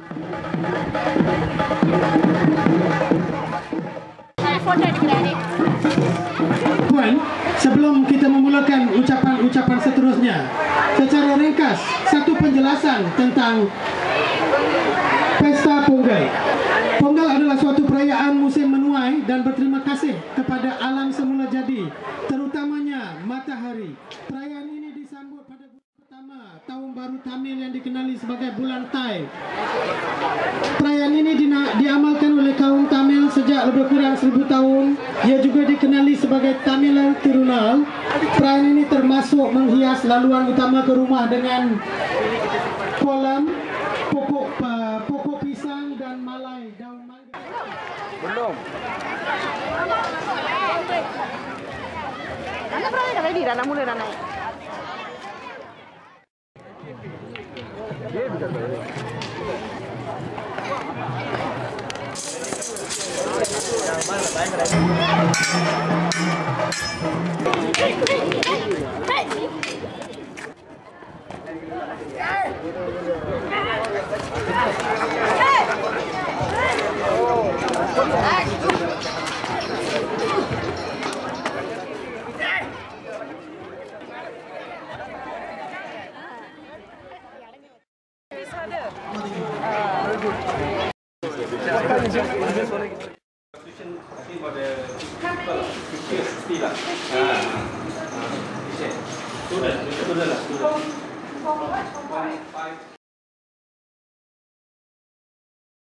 Puan, sebelum kita memulakan ucapan-ucapan seterusnya, secara ringkas satu penjelasan tentang Pesta Pongal. Pongal adalah suatu perayaan musim menuai dan berterima kasih kepada alam semula jadi, terutamanya matahari. Perayaan ini disambut pada bulan pertama Tahun Baru Tamil yang dikenali sebagai bulan Tai. Perayaan ini diamalkan oleh kaum Tamil sejak lebih kurang 1000 tahun. Ia juga dikenali sebagai Tamilan Tirunal. Perayaan ini termasuk menghias laluan utama ke rumah dengan kolam, pokok pisang dan malai daun mangga. Belum. Mana berani dah ready dah mulai dah naik. Student lah.